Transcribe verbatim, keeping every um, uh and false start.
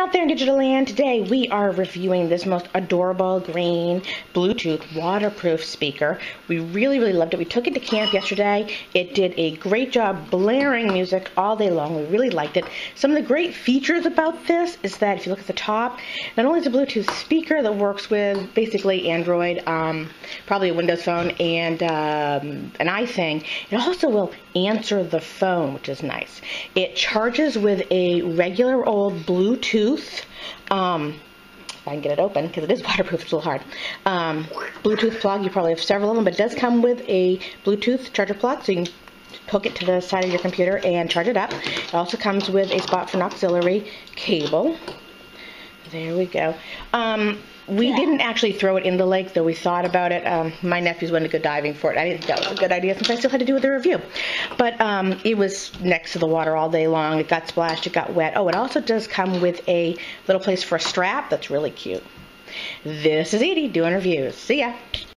out there in digital land. Today we are reviewing this most adorable green Bluetooth waterproof speaker. We really, really loved it. We took it to camp yesterday. It did a great job blaring music all day long. We really liked it. Some of the great features about this is that if you look at the top, not only is it a Bluetooth speaker that works with basically Android, um, probably a Windows phone, and um, an iThing, it also will answer the phone, which is nice. It charges with a regular old Bluetooth, um, if I can get it open, because it is waterproof, it's a little hard, um, Bluetooth plug. You probably have several of them, but it does come with a Bluetooth charger plug, so you can hook it to the side of your computer and charge it up. It also comes with a spot for an auxiliary cable. There we go. Um, we yeah. didn't actually throw it in the lake, though we thought about it. Um, my nephews went to go diving for it. I didn't think that was a good idea since I still had to do the review. But um, it was next to the water all day long. It got splashed. It got wet. Oh, it also does come with a little place for a strap that's really cute. This is Edie doing reviews. See ya.